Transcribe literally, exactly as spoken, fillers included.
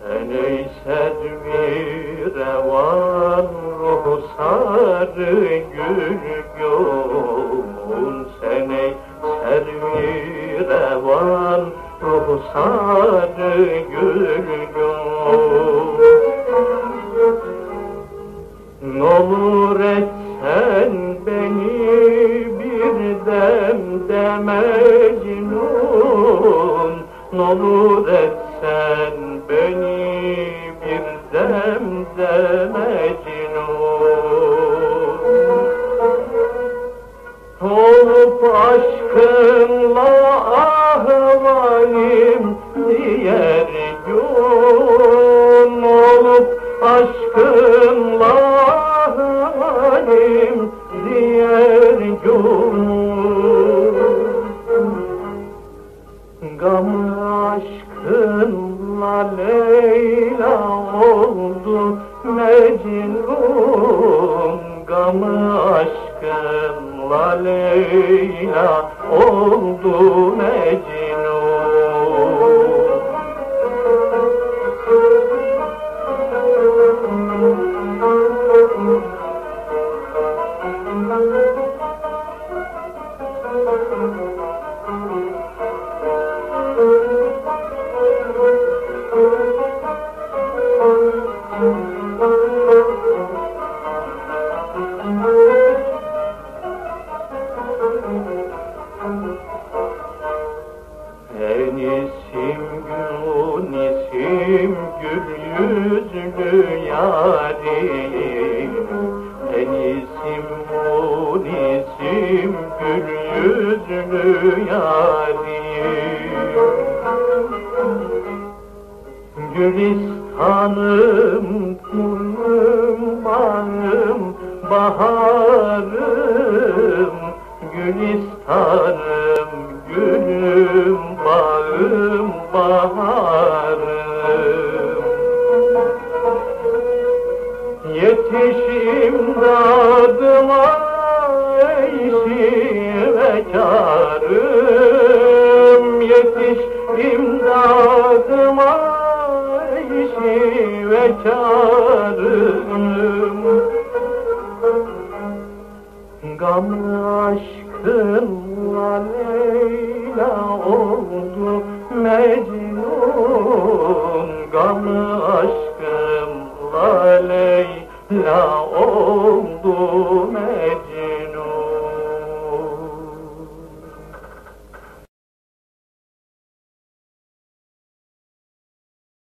Sen ey servi revan ruhsarı gül gün, sen ey servi revan ruhsarı gül gün. N'olur etsen beni bir demde Mecnun, n'olur etsen beni bir demde Mecnun. Olup aşkınla ahvalim diğer gün, olup aşkınla ahvalim diğer gün. Gamı aşkınla Leyla oldu Mecnun, gamı aşkınla Leyla oldu Mecnun. Enisim Günisim gül yüzlü yarim, enisim Günisim gül yüzlü yarim. Gülistanım, gülüm, bağım, baharım, gülistanım, gülüm, bağım, baharım. Yetiş imdadıma ey şivekarım, yetiş imdadıma ey şivekarım.